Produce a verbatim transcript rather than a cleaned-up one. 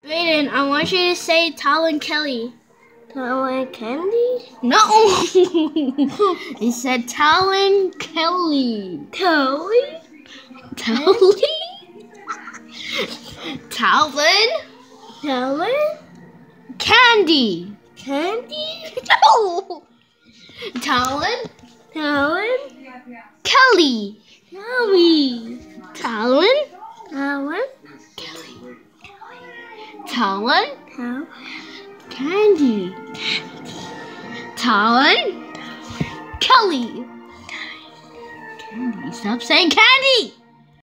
Brandyn, I want you to say Talon Kelly. Talon Candy? No! He said Talon Kelly. Kelly? Kelly? Talon? Talon? Candy. Candy? No! Talon? Talon? Kelly. Kelly. Talon? Talon? Kelly. Talon? Talon? Candy. Talon? Kelly. Candy. Stop saying candy!